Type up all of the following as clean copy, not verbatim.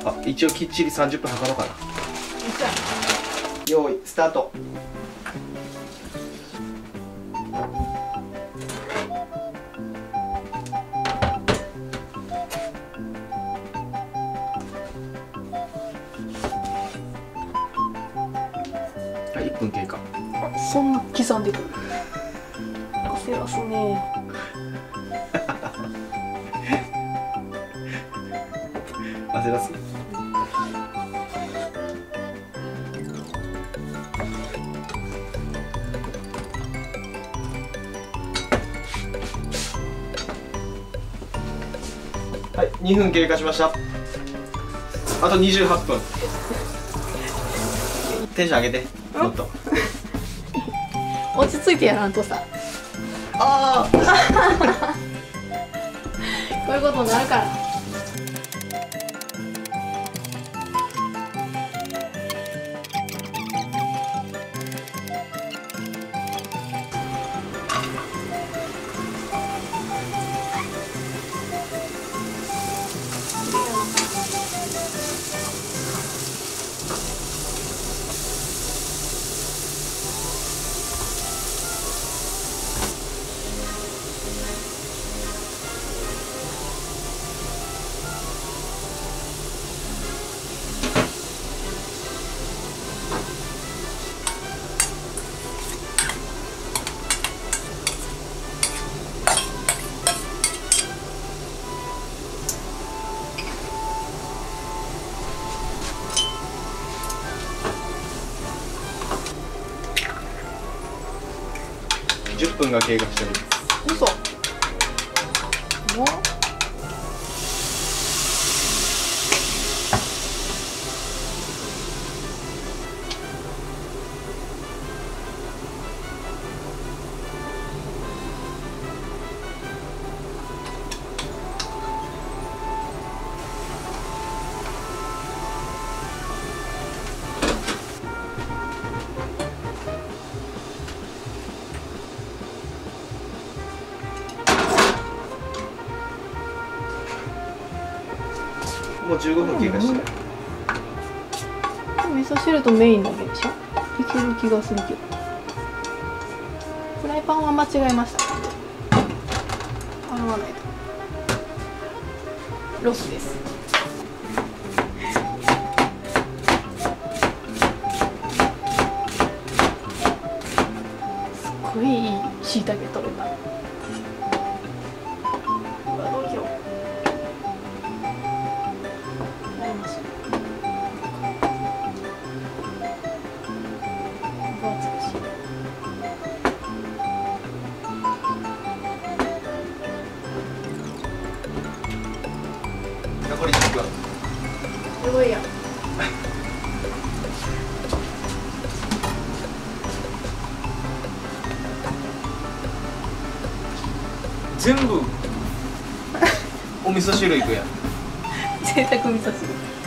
一応きっちり30分測ろうかな。用意スタート。はい、1分経過。 そんな刻んでくる。焦らすね。 焦らす。はい、2分経過しました。あと28分。テンション上げて、もっと。 落ち着いてやらんとさ。 ああ。 こういうことになるから。 10分が経過しております。 嘘。もう。 もう15分経過してる。 味噌汁とメインだけでしょ。いける気がするけど。フライパンは間違えました。洗わないと。ロスです。すっごいいい椎茸取れた。どうしよう。 残り10分。 すごいやん。 全部お味噌汁いくやん。 贅沢味噌汁。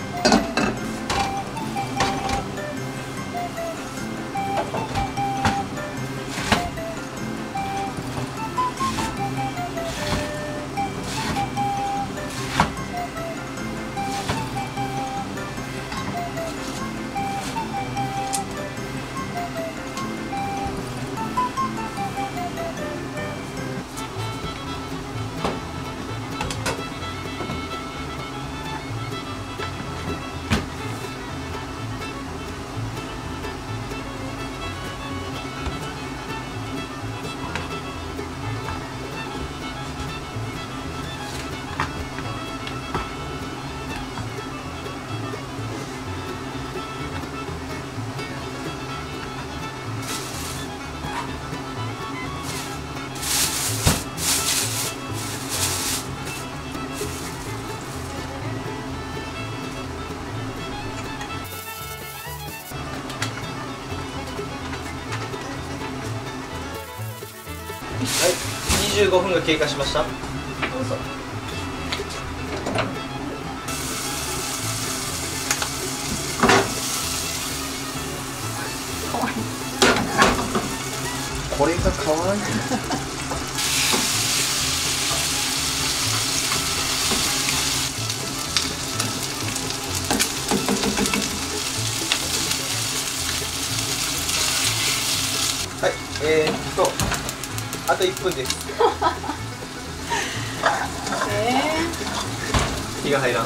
はい、25分が経過しました。 どうぞ。かわいい。 これが可愛い。 あと1分です。火が入らん。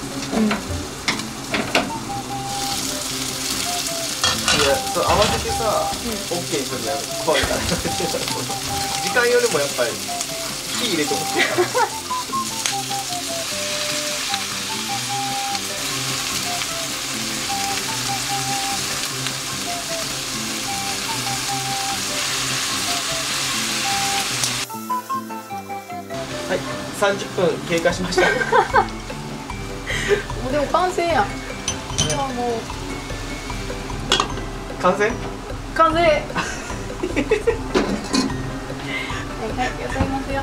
そう慌ててさ、オッケーにするのやる怖いから。時間よりもやっぱり火入れてほしい。はい、30分経過しました。 もうでも完成やん。じゃあもう完成？ 完成。はいはい、野菜ますよ。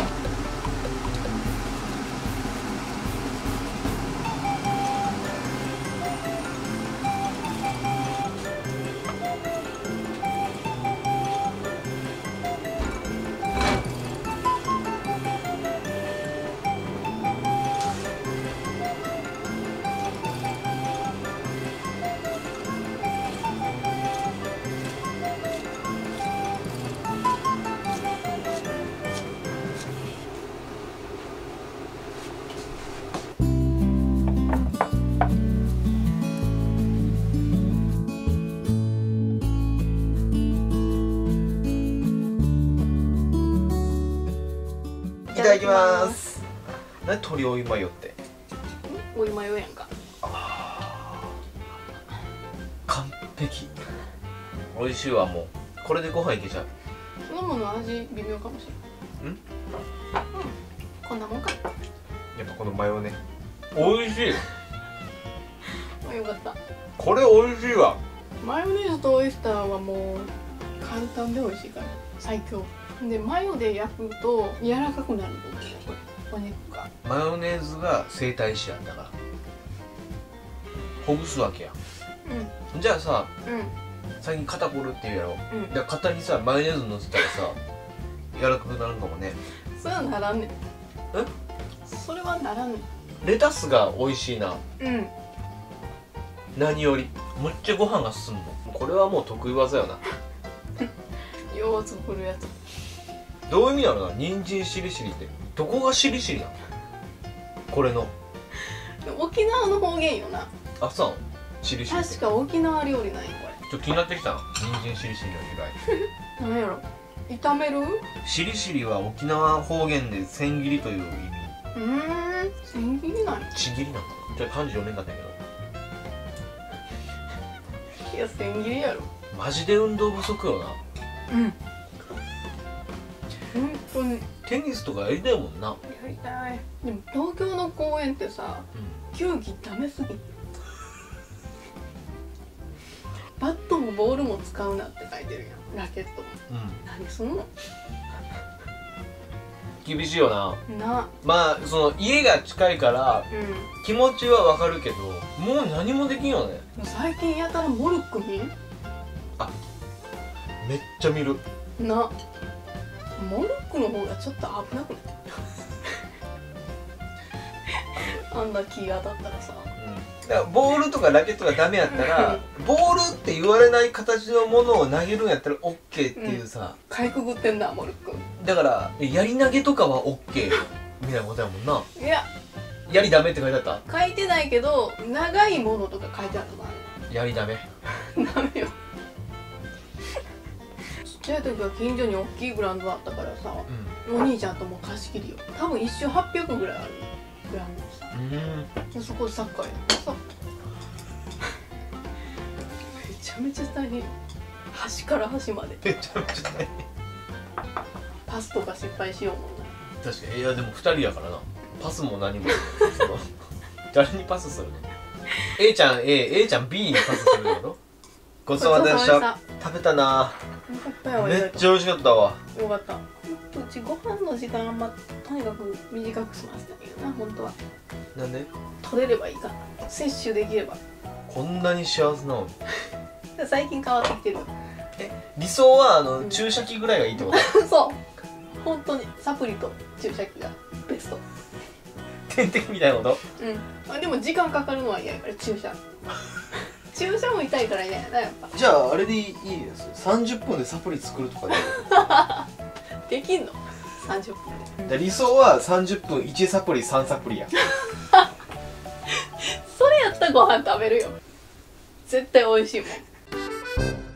いただきます。何鶏お湯マヨって。 お湯マヨやんか。 完璧。美味しいわ。もうこれでご飯いけちゃう。 そのもの味微妙かもしれない。こんなもんか。 やっぱこのマヨね。美味しい。 よかった。 これ美味しいわ。 マヨネーズとオイスターはもう簡単で美味しいから最強で、マヨで焼くと柔らかくなると思う、お肉が。 マヨネーズが整体師やんだからほぐすわけや。じゃあさ、最近肩こるっていうやろ。じゃあ肩にさマヨネーズのせたらさ柔らかくなるかもね。 それはならんねん。それはならんねん。 レタスが美味しいな。何よりめっちゃご飯が進むの。これはもう得意技よな。 よう作るやつ。 どういう意味なのな、人参しりしりって。どこがしりしりなのこれの。 沖縄の方言よな。 あ、そうしりしり。 確か沖縄料理なんやこれ。 ちょっと気になってきたな、人参しりしりの由来。 なんやろ、炒める？ しりしりは沖縄方言で千切りという意味。 千切りなんや。 ちぎりなんかな。ちょっと漢字読めんかったけど。 いや千切りやろ。 マジで運動不足よな。 本当にテニスとかやりたいもんな。 やりたい。でも東京の公園ってさ、球技ダメすぎ。バットもボールも使うなって書いてるやん、ラケットも。何すんの。 厳しいよな。 な。 まあその家が近いから、気持ちはわかるけど、もう何もできんよね。 最近やたらモルック見ん？ あ、めっちゃ見るな。モルックの方がちょっと危なくない？あんな気が当たったらさ。 だからボールとかラケットがダメやったらボールって言われない形のものを投げるんやったら OK っていうさ、 かいくぐってんなモルック。 だからやり投げとかは OK みたいなことやもんな。 いや、 やりダメって書いてあった？ 書いてないけど長いものとか書いてあったな。 やりダメ。 ダメよ。ちっちゃい時は近所に大きいグラウンドあったからさ、お兄ちゃんとも貸し切りよ。多分一周800ぐらいあるグラウンドさ。そこでサッカーやってさ。めちゃめちゃ大変。端から端まで。 めちゃめちゃ大変。 パスとか失敗しようもんな。 確かに。いやでも2人やからな。パスも何もその誰にパスするの？ A ちゃん A ちゃん B にパスするの？ごちそうさまでした。食べたな。めっちゃ美味しかったわ。 よかった。うちご飯の時間とにかく短く済ませたけどな、本当は。 なんで？ 取れればいいかな。摂取できれば。 こんなに幸せなのに。 最近変わってきてる。 理想は注射器ぐらいがいいってこと？ そう。本当にサプリと注射器がベスト。 点滴みたいなこと？ でも時間かかるのは嫌やから注注射も痛いからね、やっぱ。 じゃああれでいいです30分でサプリ作るとかできんの30分で理想は30分1サプリ3サプリやそれやったらご飯食べるよ。絶対美味しいもん。